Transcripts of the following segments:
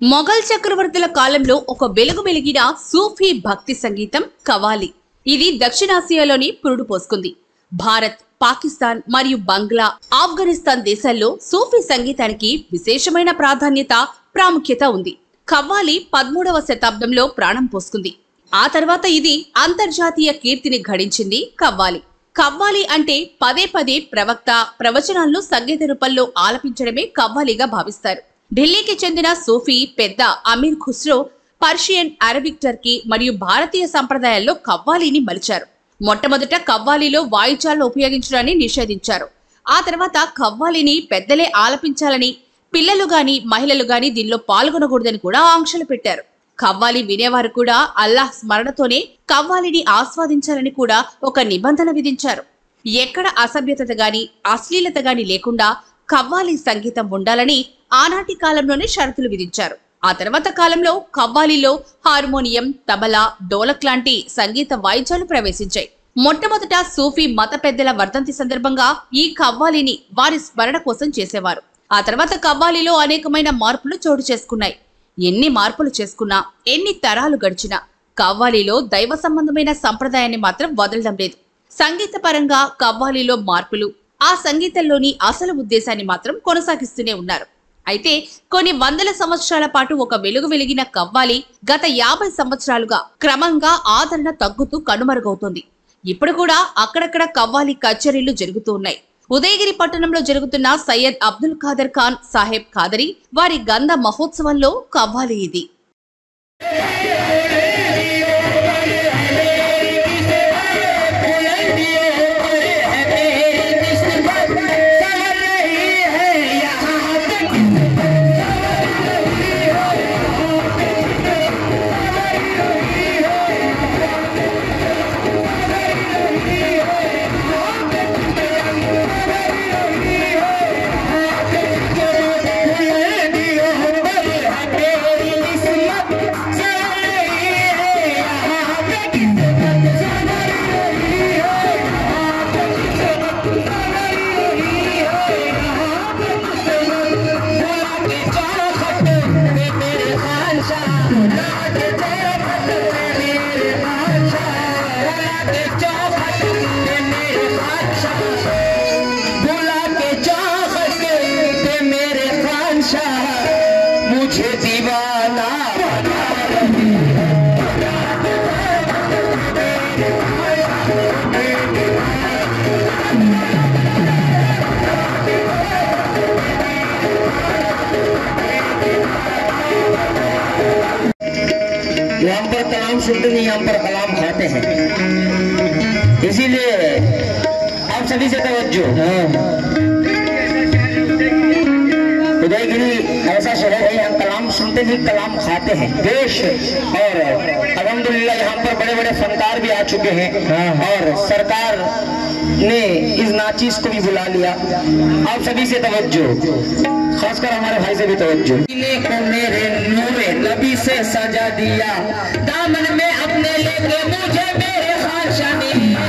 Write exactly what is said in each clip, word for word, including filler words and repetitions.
మొఘల్ చక్రవర్తుల కాలంలో ఒక వెలుగు వెలిగిన సూఫీ భక్తి సంగీతం కవాలి. ఇది దక్షిణాసియాలోని పురుడు పోసుకుంది. భారత్, పాకిస్తాన్ మరియు బంగ్లా, ఆఫ్ఘనిస్తాన్ దేశాల్లో సూఫీ సంగీతానికి విశేషమైన ప్రాధాన్యత, ప్రాముఖ్యత ఉంది. కవ్వాలి పదమూడవ శతాబ్దంలో ప్రాణం పోసుకుంది. ఆ తర్వాత ఇది అంతర్జాతీయ కీర్తిని గడించింది. కవ్వాలి కవ్వాలి అంటే పదే పదే ప్రవక్త ప్రవచనాలను సంగీత రూపంలో ఆలపించడమే కవ్వాలీగా భావిస్తారు. ఢిల్లీకి చెందిన సూఫీ పెద్ద Amir Khusro Persian, Arabic, Turkey మరియు భారతీయ సంప్రదాయాల్లో కవ్వాలీని మలిచారు. మొట్టమొదట కవ్వాలీలో వాయిద్యాలను ఉపయోగించడాన్ని నిషేధించారు. ఆ తర్వాత కవ్వాలీని పెద్దలే ఆలపించాలని, పిల్లలు గాని మహిళలు గాని దీనిలో పాల్గొనకూడదని కూడా ఆంక్షలు పెట్టారు. కవ్వాలి వినేవారు కూడా అల్లాహ్ స్మరణతోనే కవ్వాలీని ఆస్వాదించాలని కూడా ఒక నిబంధన విధించారు. ఎక్కడ అసభ్యత గాని అశ్లీలత గాని లేకుండా కవ్వాలి సంగీతం ఉండాలని ఆనాటి కాలంలోనే షరతులు విధించారు. ఆ తర్వాత కాలంలో కవ్వాలీలో హార్మోనియం, తబలా, డోలక్ లాంటి సంగీత వాయిద్యాలు ప్రవేశించాయి. మొట్టమొదట సూఫీ మత పెద్దల వర్ధంతి సందర్భంగా ఈ కవ్వాలీని వారి స్మరణ కోసం చేసేవారు. ఆ తర్వాత కవ్వాలీలో అనేకమైన మార్పులు చోటు చేసుకున్నాయి. ఎన్ని మార్పులు చేసుకున్నా, ఎన్ని తరాలు గడిచినా కవ్వాలీలో దైవ సంబంధమైన సంప్రదాయాన్ని మాత్రం వదలడం లేదు. సంగీత పరంగా కవ్వాలీలో మార్పులు, ఆ సంగీతంలోని అసలు ఉద్దేశాన్ని మాత్రం కొనసాగిస్తూనే ఉన్నారు. అయితే కొన్ని వందల సంవత్సరాల పాటు ఒక వెలుగు వెలిగిన కవ్వాలి గత యాభై సంవత్సరాలుగా క్రమంగా ఆదరణ తగ్గుతూ కనుమరుగవుతోంది. ఇప్పుడు కూడా అక్కడక్కడ కవ్వాలి కచేరీలు జరుగుతూ ఉన్నాయి. ఉదయగిరి పట్టణంలో జరుగుతున్న సయ్యద్ అబ్దుల్ ఖాదర్ ఖాన్ సాహెబ్ ఖాదరీ వారి గంధ మహోత్సవంలో కవ్వాలి ఇది. यहाँ पर कलाम सुनते नहीं, यहाँ पर कलाम खाते हैं। इसीलिए आप सभी से तवज्जो। उदयगिरी ऐसा शहर है, यहाँ कलाम सुनते नहीं, कलाम खाते हैं देश। और अल्हम्दुलिल्लाह यहाँ पर बड़े बड़े फनकार भी आ चुके हैं और सरकार ने इस नाचीज को भी बुला लिया। आप सभी से तवज्जो, खासकर हमारे भाई से भी तवज्जो। को मेरे नूरे नबी से सजा दिया, दामन में अपने लेके मुझे मेरे खाशा ने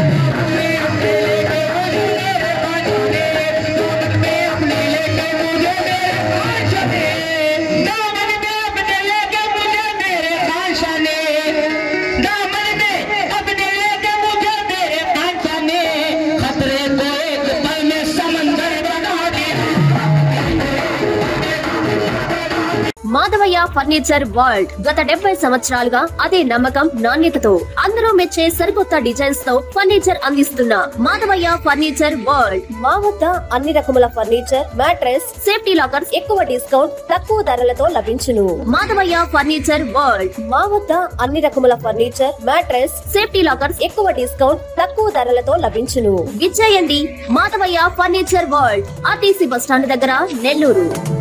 మాధవయ్య ఫర్నిచర్ వరల్డ్ గత డెబ్బై సంవత్సరాలుగా అదే నమ్మకం, నాణ్యతతో అందరూ మెచ్చే సరికొత్త డిజైన్స్ తో ఫర్నిచర్ అందిస్తున్న మాధవయ్య ఫర్నిచర్ వరల్డ్. మా వద్ద అన్ని రకముల ఫర్నిచర్, మ్యాట్రెస్, సేఫ్టీ లాకర్స్ ఎక్కువ డిస్కౌంట్, తక్కువ ధరలతో లభించును. Madhavaiah furniture world. మా వద్ద అన్ని రకముల ఫర్నిచర్, మ్యాట్రెస్, సేఫ్టీ లాకర్స్ ఎక్కువ డిస్కౌంట్, తక్కువ ధరలతో లభించును. విచ్చేయండి Madhavaiah furniture world, RTC bus stand దగ్గర, నెల్లూరు.